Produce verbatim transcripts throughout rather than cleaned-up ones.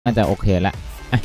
น่าจะโอเคแล้ว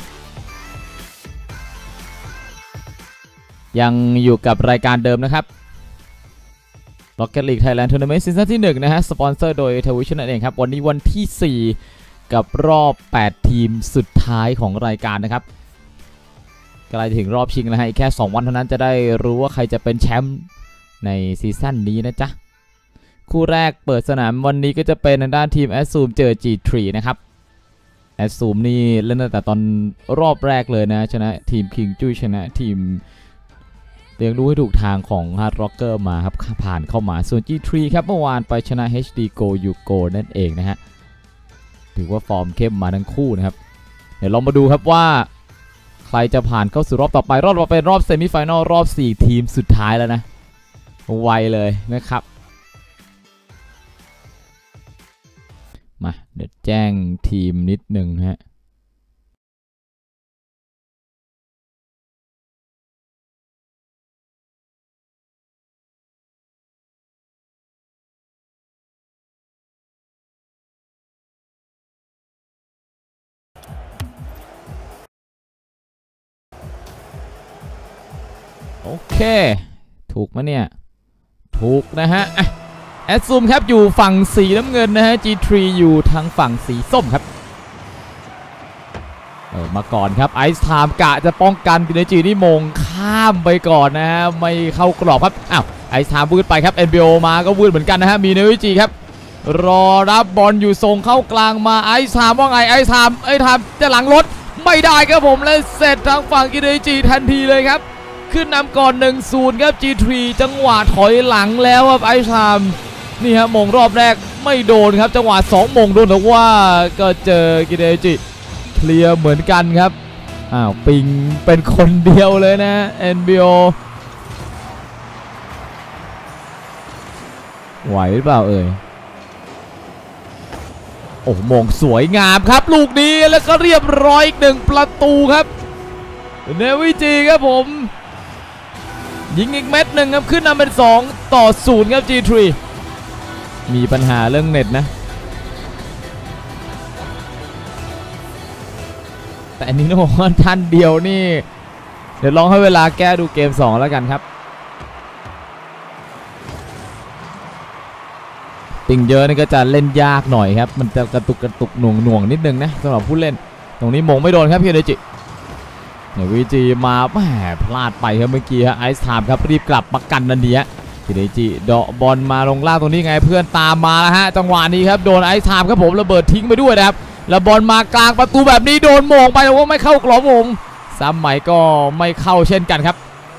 ยังอยู่กับรายการเดิมนะครับ Rocket League Thailand Tournament ซีซั่นที่หนึ่งนะฮะสปอนเซอร์โดย Television นั่นเองครับวันนี้วันที่สี่กับรอบแปดทีมสุดท้ายของรายการนะครับใกล้ถึงรอบชิงแล้วฮะอีกแค่สองวันเท่านั้นจะได้รู้ว่าใครจะเป็นแชมป์ในซีซั่นนี้นะจ๊ะคู่แรกเปิดสนามวันนี้ก็จะเป็นด้านทีม Assume เจอ จี ทรี นะครับAssume นี่เล่นตั้งแต่ตอนรอบแรกเลยนะชนะทีม King จุ้ยชนะทีมเลี้ยงดูให้ถูกทางของ Hard Rocker มาครับผ่านเข้ามาส่วน จี ทรี ครับเมื่อวานไปชนะ เอช ดี Go You Go นั่นเองนะฮะถือว่าฟอร์มเข้มมาทั้งคู่นะครับเดี๋ยวลองมาดูครับว่าใครจะผ่านเข้าสู่รอบต่อไปรอบต่อไปเป็นรอบเซมิไฟแนลรอบสี่ทีมสุดท้ายแล้วนะไวเลยนะครับมาเดี๋ยวแจ้งทีมนิดหนึ่งฮะโอเคถูกไหมเนี่ยถูกนะฮะแอดซูมครับอยู่ฝั่งสีน้ำเงินนะฮะ จี ทรี อยู่ทางฝั่งสีส้มครับเออมาก่อนครับไอซ์ไทม์กะจะป้องกันพี เอ จี นี่มงข้ามไปก่อนนะฮะไม่เข้ากรอบครับอ้าวไอซ์ไทม์วืดไปครับ เอ็น บี โอ มาก็วืดเหมือนกันนะฮะมีเนวิจีครับรอรับบอลอยู่ส่งเข้ากลางมาไอซ์ไทม์ว่าไงไอซ์ไทม์ไอซ์ไทม์จะหลังรถไม่ได้ครับผมและเสร็จทางฝั่งพี เอ จี ทันทีเลยครับขึ้นนำก่อน หนึ่งศูนย์ ครับ จี ทรี จังหวะถอยหลังแล้วครับไอซ์ไทม์นี่ฮะมงรอบแรกไม่โดนครับจังหวะสองมงโดนแต่ว่าก็เจอกิเดจิเคลียร์เหมือนกันครับอ้าวปิงเป็นคนเดียวเลยนะ เอ็น บี โอ ไหวหรือเปล่าเอ่ยโอ้มงสวยงามครับลูกนี้แล้วก็เรียบร้อยอีกหนึ่งประตูครับเนวิจีครับผมยิงอีกเม็ดหนึ่งครับขึ้นนำเป็นสองต่อศูนย์ครับ จี ทรี มีปัญหาเรื่องเน็ตนะแต่อันนี้ต้องบอกว่าท่านเดียวนี่เดี๋ยวลองให้เวลาแก้ดูเกมสองแล้วกันครับปิงเยอะนี่ก็จะเล่นยากหน่อยครับมันจะกระตุกกระตุกหน่วงหน่วงนิดนึงนะสำหรับผู้เล่นตรงนี้มงไม่โดนครับพี่เดจิเนี่ยวีจีมาแหมพลาดไปครับเมื่อกี้ฮะไอซ์ไทม์ครับรีบกลับมากันนันเดียพี่เดจิเดาะบอลมาลงล่างตรงนี้ไงเพื่อนตามมาแล้วฮะจังหวะนี้ครับโดนไอซ์ไทม์ครับผมระเบิดทิ้งไปด้วยนะครับแล้วบอลมากลางประตูแบบนี้โดนมงไปแต่ว่าไม่เข้ากรอบผมซ้ำใหม่ก็ไม่เข้าเช่นกันครับ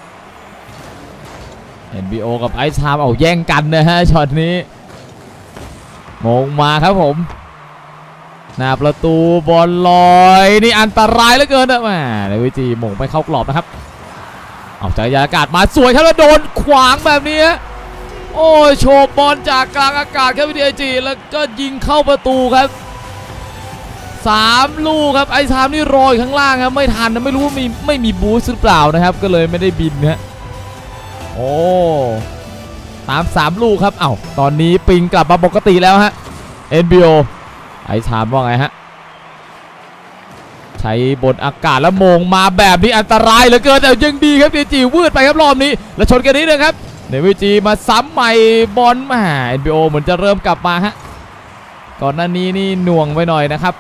เอ็น บี โอ กับไอซ์ไทม์เอาแย่งกันนะฮะช็อตนี้มงมาครับผมหน้าประตูบอลลอยนี่อันตรายเหลือเกินนะแหมในวิจีมงไม่เข้ากรอบนะครับเอาจักรยานอากาศมาสวยครับแล้วโดนขวางแบบนี้โอ้ยโฉบบอลจากกลางอากาศครับวิจีจีแล้วก็ยิงเข้าประตูครับสามลูกครับไอ้สามนี่รอยข้างล่างครับไม่ทันนะไม่รู้ว่ามีไม่มีบูสต์หรือเปล่านะครับก็เลยไม่ได้บินฮะโอ้ตามสามลูกครับเอ้าตอนนี้ปิงกลับมาปกติแล้วฮะ เอ็น บี โอ ไอ้ชามว่าไงฮะใช้บนอากาศแล้วมงมาแบบนี้อันตรายเหลือเกินแต่ยังดีครับเนวิจีวืดไปครับรอบนี้แล้วชนกันนิดนึงครับเนวิจีมาซ้ำใหม่บอลมา เอ็น บี โอ เหมือนจะเริ่มกลับมาฮะก่อนหน้านี้นี่หน่วงไปหน่อยนะครับ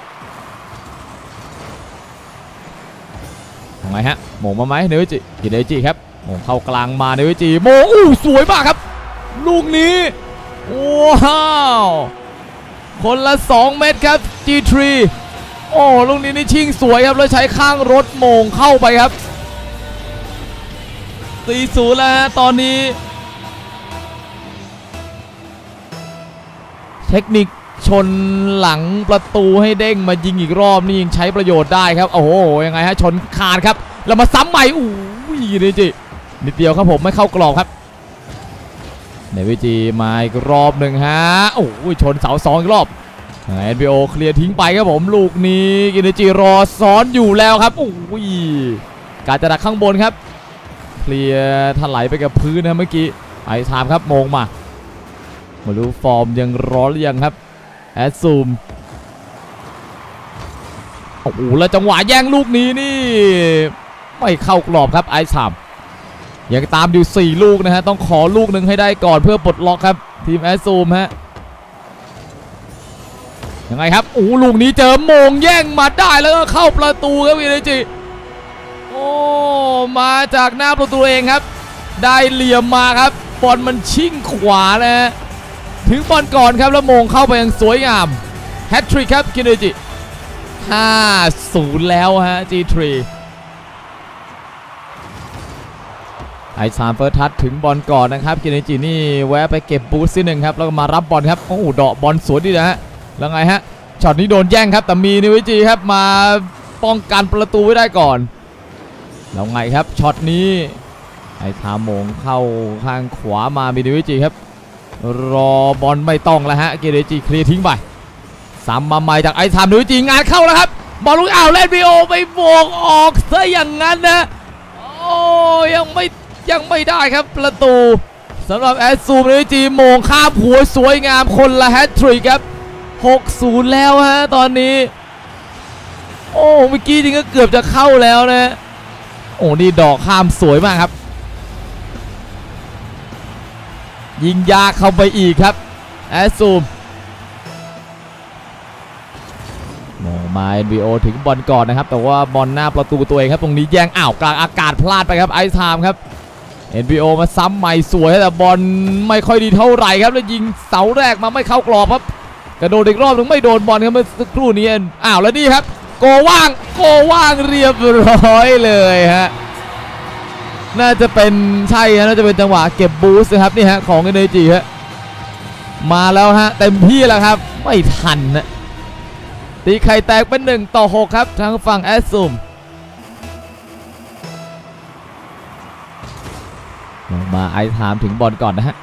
ยังไงฮะมงมาไหมเนวิจิกิเดจิครับมงเข้ากลางมาเนวิจิมงอู้สวยมากครับลูกนี้ว้าวคนละสองเม็ดครับ จี ทรี โอ้ลูกนี้นี่ชิงสวยครับแล้วใช้ข้างรถโมงเข้าไปครับตีศูนย์แล้วตอนนี้เทคนิคชนหลังประตูให้เด้งมายิงอีกรอบนี่ยังใช้ประโยชน์ได้ครับโอ้โหยังไงฮะชนคานครับแล้วมาซ้ำใหม่อู้ยนี่จินิดเดียวครับผมไม่เข้ากรอบครับเนวิจีมาอีกรอบหนึ่งฮะโอ้ยชนเสาสองอีกรอบ เอ็น บี โอ เคลียร์ทิ้งไปครับผมลูกนี้กินเนจิรอซ้อนอยู่แล้วครับโอ้ยการจะดักข้างบนครับเคลียร์ถลายไปกับพื้นนะเมื่อกี้ไอซ์ไทม์ครับมงมามาดูฟอร์มยังร้อนหรือยังครับแอดซูมโอ้โหแล้วจังหวะแย่งลูกนี้นี่ไม่เข้ากรอบครับไอซ์สามยังตามอยู่สี่ลูกนะฮะต้องขอลูกหนึ่งให้ได้ก่อนเพื่อปลดล็อกครับทีมแอสซูมฮะยังไงครับโอ้ลูกนี้เจอโมงแย่งมาได้แล้วก็เข้าประตูครับวินเนจิโอ้มาจากหน้าประตูเองครับได้เหลี่ยมมาครับบอลมันชิ่งขวานะฮะถึงบอลก่อนครับแล้วโมงเข้าไปอย่างสวยงามแฮตทริกครับคินเนจิห้าศูนย์แล้วฮะ จี ทรี ไอซามเฟิร์สทัชถึงบอลก่อนนะครับคินเนจินี่แวะไปเก็บบูสต์ที่หนึ่งครับแล้วก็มารับบอลครับโอ้โหเดาะบอลสวนดีนะฮะแล้วไงฮะช็อตนี้โดนแย่งครับแต่มีนิวิจิครับมาป้องกันประตูไว้ได้ก่อนแล้วไงครับช็อตนี้ไอทามโมงเข้าข้างขวามามีนิวิจิครับรอบอลไม่ต้องแล้วฮะคินเนจิเคลียร์ทิ้งไปซ้ำมาใหม่จากไอทามนิวิจิงานเข้าแล้วครับบอลลูกอ้าวเล่นบีโอไปโบกออกซะอย่างนั้นนะโอ้ยังไม่ยังไม่ได้ครับประตูสำหรับแอสซูมนิจีโมงข้ามหัวสวยงามคนละแฮตทริกครับหกศูนย์แล้วฮะตอนนี้โอ้เมื่อกี้จริงก็เกือบจะเข้าแล้วนะโอ้นี่ดอกข้ามสวยมากครับยิงยากเข้าไปอีกครับแอสซูมโมมา เอ็น บี โอ ถึงบอลก่อนนะครับแต่ว่าบอลหน้าประตูตัวเองครับตรงนี้แย่งอ้าวกลางอากาศพลาดไปครับไอซ์ไทม์ครับ เอ็น บี โอ มาซ้ำใหม่สวยแต่บอลไม่ค่อยดีเท่าไหร่ครับแล้วยิงเสาแรกมาไม่เข้ากรอบครับกระโดดอีกรอบนึงไม่โดนบอลครับเมื่อสักครู่นี้อ้าวแล้วนี่ครับโกว่างโกว่างเรียบร้อยเลยฮะน่าจะเป็นใช่ฮะน่าจะเป็นจังหวะเก็บบูสต์นะครับนี่ฮะของเอเนจีฮะมาแล้วฮะเต็มที่แล้วครับไม่ทันนะตีไข่แตกเป็นหนึ่งต่อหกครับทางฝั่งแอสซูมมาไอซ์ไทม์ถึงบอลก่อนนะฮะ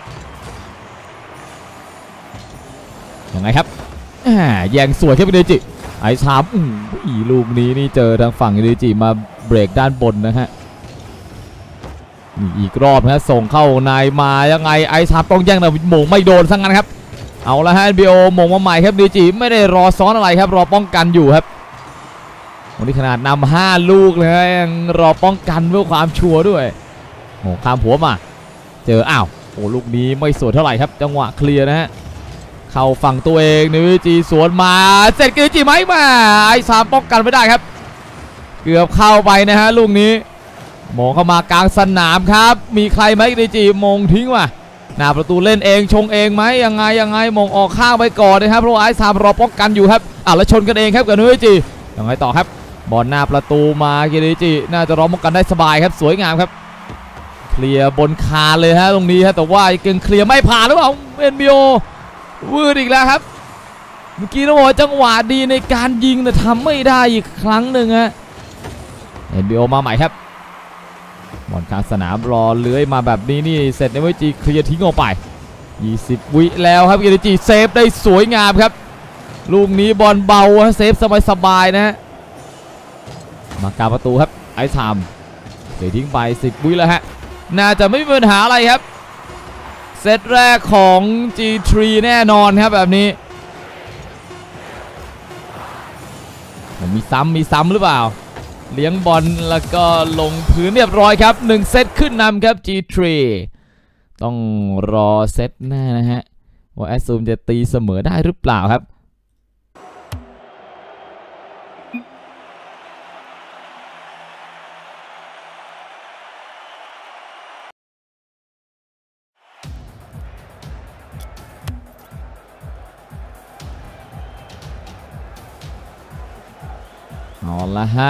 ยังไงครับแย่งสวยครับเอเนจิไอซ์ไทม์อีลูกนี้นี่เจอทางฝั่งเอเนจิมาเบรกด้านบนนะฮะนี่อีกรอบนะส่งเข้านายมายังไงไอซ์ไทม์ต้องแย่งแต่โมงไม่โดนซะงั้นครับเอาละฮะ เอ็น บี โอ มงมาใหม่ครับดีจีไม่ได้รอซ้อนอะไรครับรอป้องกันอยู่ครับวันนี้ขนาดนำห้าลูกเลยยังรอป้องกันเพื่อความชัวร์ด้วยโอ้ข้ามหัวมาเจออ้าวโอ้ลูกนี้ไม่สวยเท่าไหร่ครับจังหวะเคลียร์นะฮะเข้าฝั่งตัวเองนิวจีสวนมาเสร็จกิจีไหมมาไอ้สามป้องกันไม่ได้ครับเกือบเข้าไปนะฮะลูกนี้มงเข้ามากลางสนามครับมีใครไหมนิวจีมงทิ้งว่ะหน้าประตูเล่นเองชงเองไหมยังไงยังไงมงออกข้างไปก่อนนะครับเพราะไอ้สามรอป้องกันอยู่ครับอ่ะแล้วชนกันเองครับกับนิวจียังไงต่อครับบอลหน้าประตูมากินิจิน่าจะรอป้องกันได้สบายครับสวยงามครับเคลียร์บนคานเลยฮะตรงนี้ฮะแต่ว่าเก่งเคลียร์ไม่ผ่านหรือเปล่าเอ็น บี โอ วืดอีกแล้วครับเมื่อกี้ต้องบอกจังหวะดีในการยิงแต่ทำไม่ได้อีกครั้งหนึ่งฮะ เอ็น บี โอ มาใหม่ครับบอลกลางสนามรอเลื้อยมาแบบนี้นี่เสร็จในวิจีเคลียร์ทิ้งออกไปยี่สิบวิแล้วครับกินิจิเซฟได้สวยงามครับลูกนี้บอลเบาเซฟสบายๆนะฮะมากาประตูครับไอซ์ไทม์เสียทิ้งไปสิบวิแล้วฮะน่าจะไม่มีปัญหาอะไรครับเซตแรกของ จี ทรี แน่นอนครับแบบนี้มีซ้ำมีซ้ำหรือเปล่าเลี้ยงบอลแล้วก็ลงพื้นเรียบร้อยครับหนึ่งเซตขึ้นนำครับ จี ทรี ต้องรอเซตหน้านะฮะว่าแอสซูมจะตีเสมอได้หรือเปล่าครับเอาละฮะ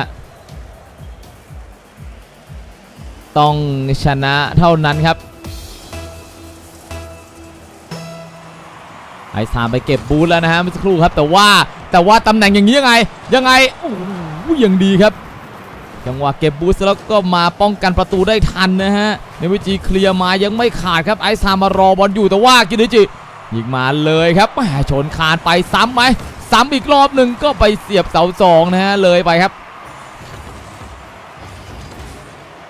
ต้องชนะเท่านั้นครับไอซ์ไทม์ไปเก็บบูทแล้วนะฮะเมื่อสักครู่ครับแต่ว่าแต่ว่าตำแหน่งอย่างนี้ยังไงยังไงโอ้โหยังดีครับจังหวะเก็บบูทแล้วก็มาป้องกันประตูได้ทันนะฮะในวิจีเคลียร์มายังไม่ขาดครับไอซ์ไทม์มารอบอลอยู่แต่ว่ากินิจิยิงมาเลยครับแหมชนคานไปซ้ำไหมซ้ำอีกรอบหนึ่งก็ไปเสียบเสาสองนะฮะเลยไปครับ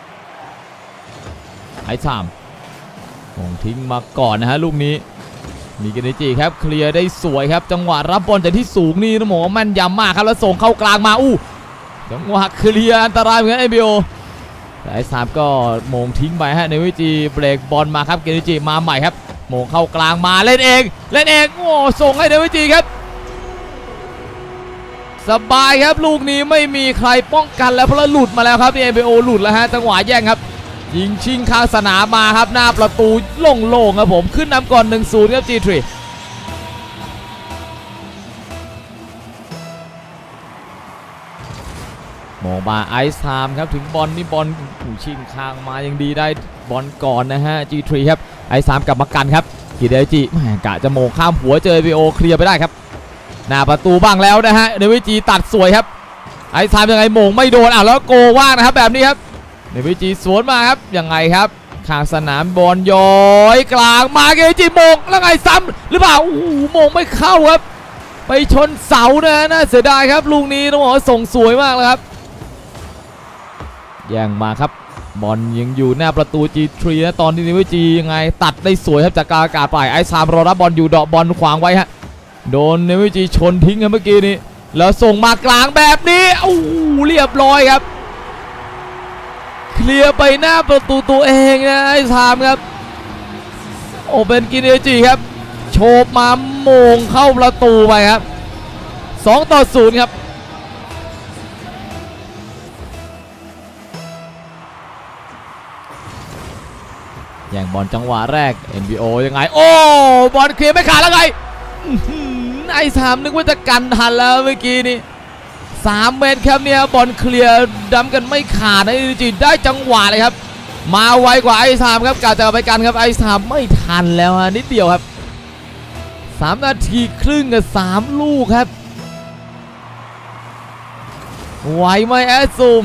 ไอซ์ไทม์มงทิ้งมาก่อนนะฮะลูกนี้มีเกเนจิครับเคลียร์ได้สวยครับจังหวะรับบอลจากที่สูงนี่นะหมอแม่นยำมากครับแล้วส่งเข้ากลางมาอู้จังหวะเคลียร์อันตรายเหมือนกันเอบีโอแต่ไอ้สามก็โมงทิ้งไปฮะในวิจีเบรกบอลมาครับเกเนจิมาใหม่ครับโมงเข้ากลางมาเล่นเองเล่นเองโอ้ส่งให้ในวิจีครับสบายครับลูกนี้ไม่มีใครป้องกันแล้วเพราะหลุดมาแล้วครับเอบีโอหลุดแล้วฮะจังหวะแย่งครับยิงชิงข้างสนามมาครับหน้าประตูโล่งๆครับผมขึ้นนำก่อน หนึ่งศูนย์ ครับ จี ทรี มองมาไอซ์ไทม์ครับถึงบอลนี่บอลชิงข้างมายังดีได้บอลก่อนนะฮะ จี ทรี ครับไอซ์ไทม์กลับมากันครับกิเดจิแหมกะจะโมงข้ามหัวเจอ เอ บี โอ เคลียร์ไปได้ครับหน้าประตูบ้างแล้วนะฮะเดวิจีตัดสวยครับไอซ์ไทม์ยังไงโมงไม่โดนอ่ะแล้วโกว่างนะครับแบบนี้ครับเดวิจีสวนมาครับยังไงครับข้างสนามบอลย้อยกลางมาเกจิโมงแล้วไงซ้ำหรือเปล่าโอ้โหโมงไม่เข้าครับไปชนเสานะฮะน่าเสียดายครับลูกนี้ต้องบอกว่าส่งสวยมากเลยครับแย่งมาครับบอลยังอยู่หน้าประตู จี ทรี นะตอนนี้เดวิจียังไงตัดได้สวยครับจากการอากาศไปไอซ์ไทม์รอรับบอลอยู่เดาะบอลขวางไว้ฮะโดนเดวิจีชนทิ้งครับเมื่อกี้นี้แล้วส่งมากลางแบบนี้โอ้เรียบร้อยครับเคลียร์ไปหน้าประตูตัวเองนะไอ้ไทม์ครับโอ้เป็นกินเอจิครับโฉบมาโมงเข้าประตูไปครับสองต่อศูนย์ครับแย่งบอลจังหวะแรก เอ็น บี โอ ยังไงโอ้บอลเคลียร์ไม่ขาดแล้วไงไอ้ไทม์นึกว่าจะกันทันแล้วเมื่อกี้นี้สามเมตรครับเนี่ยบอลเคลียร์ดำกันไม่ขาดนะจี ได้จังหวะเลยครับมาไวกว่าไอซ์ไทม์ครับกะจะไปกันครับไอซ์ไทม์ไม่ทันแล้วฮะนิดเดียวครับสามนาทีครึ่งกับสามลูกครับไหวไหมแอสซูม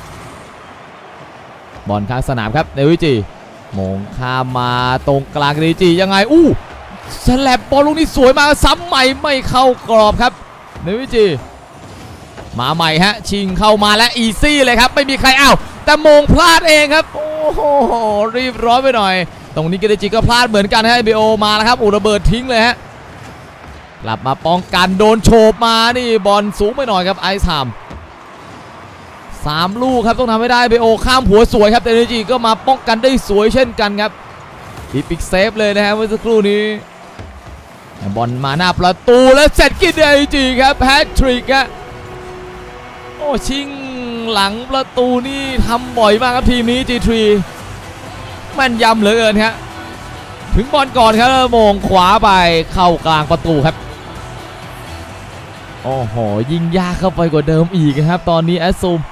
บอลข้างสนามครับเดวิจีโมงข้ามมาตรงกลางเดวิจียังไงอู้สแลบบอลลูกนี้สวยมาซ้ำใหม่ไม่เข้ากรอบครับเดวิจีมาใหม่ฮะชิงเข้ามาและอีซี่เลยครับไม่มีใครอ้าวแต่โมงพลาดเองครับโอ้โหรีบร้อนไปหน่อยตรงนี้เกเดจิก็พลาดเหมือนกันฮะ เอ บี โอ มาแล้วครับอุระเบิดทิ้งเลยฮะกลับมาป้องกันโดนโฉบมานี่บอลสูงไปหน่อยครับไอซ์ไทม์สามลูกครับต้องทำให้ได้ เอ บี โอ ข้ามหัวสวยครับเกเดจิก็มาป้องกันได้สวยเช่นกันครับอีพิกเซฟเลยนะฮะเมื่อสักครู่นี้บอลมาหน้าประตูแล้วเสร็จกินเดจิครับแฮตทริกครับโอ้ชิงหลังประตูนี่ทำบ่อยมากครับทีมนี้ จี ทรี แม่นยำเหลือเกินครับถึงบอลก่อนครับโมงขวาไปเข้ากลางประตูครับโอ้โหยิงยากเข้าไปกว่าเดิมอีกครับตอนนี้แอสซูม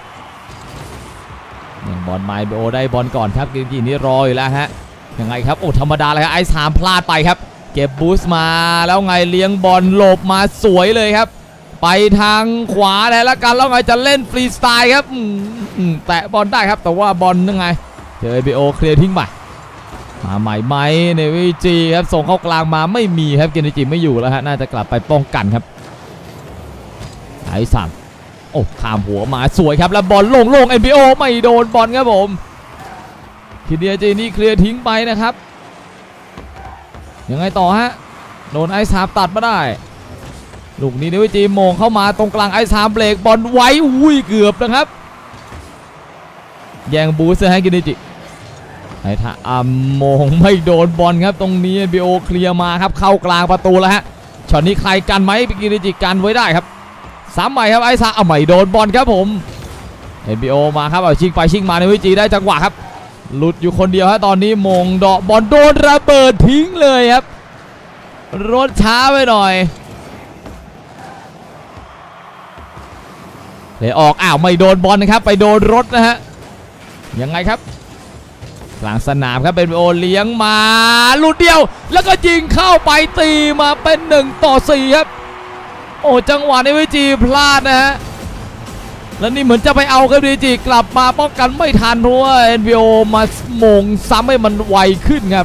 บอลไมโอได้บอลก่อนครับเกมนี้รออยู่แล้วฮะยังไงครับโอ้ธรรมดาเลยครับไอซ์ไทม์พลาดไปครับเก็บบูสต์มาแล้วไงเลี้ยงบอลหลบมาสวยเลยครับไปทางขวาแล้วละกันแล้วไงจะเล่นฟรีสไตล์ครับแตะบอลได้ครับแต่ว่าบอลยังไงเจอ เอ บี โอ เคลียร์ทิ้งไปมาใหม่ไหมเนวิจีครับส่งเข้ากลางมาไม่มีครับเกนจิไม่อยู่แล้วฮะน่าจะกลับไปป้องกันครับไอซัมโอ้ข้ามหัวมาสวยครับแล้วบอลลงลง เอ็น บี โอ ไม่โดนบอลครับผมทีเดียจีนี่เคลียร์ทิ้งไปนะครับยังไงต่อฮะโดนไอซัมตัดมาได้ลูกนี้เนวิจีโมงเข้ามาตรงกลางไอซ์ไทม์เบรกบอลไว้อุ้ยเกือบนะครับแย่งบูสต์ให้กินจิไอ้ท่าอ่ำโมงไม่โดนบอลครับตรงนี้ เอ็น บี โอ เคลียร์มาครับเข้ากลางประตูแล้วฮะช็อตนี้ใครกันไหมกินจิกันไว้ได้ครับสามใหม่ครับไอซ์ไทม์เอาใหม่โดนบอลครับผม เอ็น บี โอ มาครับเอาชิงไปชิงมาเนวิจีได้จังหวะครับหลุดอยู่คนเดียวฮะตอนนี้โมงเดาะบอลโดนระเบิดทิ้งเลยครับรถช้าไปหน่อยเลยออกอ้าวไม่โดนบอลนะครับไปโดนรถนะฮะยังไงครับกลางสนามครับเป็นโอเลี้ยงมาลูกเดียวแล้วก็ยิงเข้าไปตีมาเป็นหนึ่งต่อสี่ครับโอ้จังหวะนี้วิจีพลาดนะฮะแล้วนี่เหมือนจะไปเอาครับวิจีกลับมาป้องกันไม่ทันเพราะว่า เอ็น บี โอ มาโมงซ้ำให้มันไวขึ้นครับ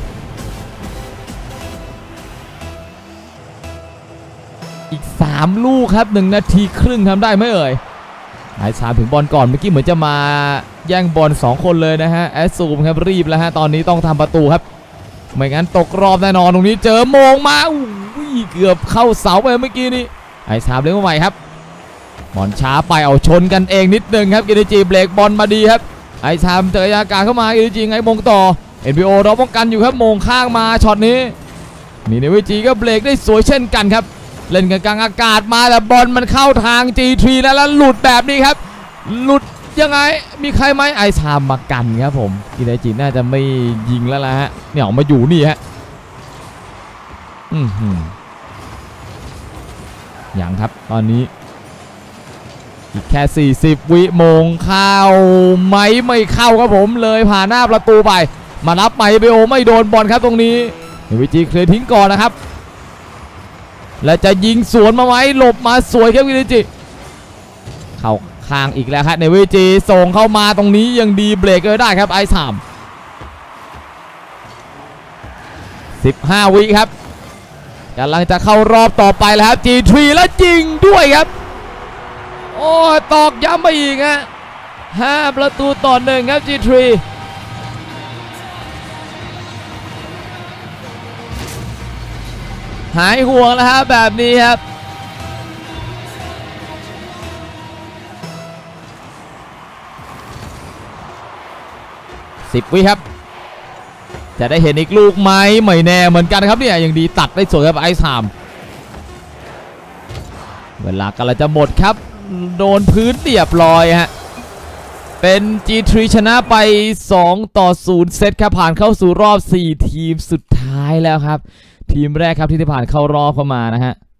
อีกสามลูกครับหนึ่งนาทีครึ่งทำได้ไหมเอ่ยไอซ์ไทม์ถึงบอลก่อนเมื่อกี้เหมือนจะมาแย่งบอลสองคนเลยนะฮะแอสซูมครับรีบแล้วฮะตอนนี้ต้องทำประตูครับไม่งั้นตกรอบแน่นอนตรงนี้เจอโมงมาอุ้ยเกือบเข้าเสาไปเมื่อกี้นี้ไอ้สามเลี้ยงมาใหม่ครับบอลช้าไปเอาชนกันเองนิดนึงครับกินจีเบรกบอลมาดีครับไอ้สามเจอยาการเข้ามากินจีไงมงต่อ เอ็น พี โอ รอป้องกันอยู่ครับโมงข้างมาช็อตนี้นี่ในวิจีก็เบรกได้สวยเช่นกันครับเล่นกันกลางอากาศมาแต่บอลมันเข้าทาง จี ทรี แล้วแล้วหลุดแบบนี้ครับหลุดยังไงมีใครไหมไอซามมากันครับผมกินจีน่าจะไม่ยิงแล้วล่ะฮะเนี่ยออกมาอยู่นี่ฮะอืมอย่างครับตอนนี้อีกแค่สี่สิบวิโมงเข้าไหมไม่เข้าครับผมเลยผ่านหน้าประตูไปมารับไหมเบโอไม่โดนบอลครับตรงนี้วิจีเคลียร์ทิ้งก่อนนะครับและจะยิงสวนมาไหมหลบมาสวยครับวิจิเข้าข้างอีกแล้วครับในวิจีส่งเข้ามาตรงนี้ยังดีเบรกเลยได้ครับไอซ์สามสิบห้าวิครับกำลังจะเข้ารอบต่อไปแล้วครับ จี ทรี แล้วยิงด้วยครับโอ้ตอกย้ำไปอีกฮะห้าประตูต่อหนึ่งครับ จี ทรี หายห่วงแล้วครับแบบนี้ครับสิบวิครับจะได้เห็นอีกลูกไหมไม่แน่เหมือนกันครับเนี่ยยังดีตัดได้สวยครับไอซ์สามเวลากำลังจะหมดครับโดนพื้นเรียบร้อยฮะเป็น จี ทรี ชนะไปสองต่อศูนย์เซตครับผ่านเข้าสู่รอบสี่ทีมสุดท้ายแล้วครับทีมแรกครับที่ได้ผ่านเข้ารอบเข้ามานะฮะ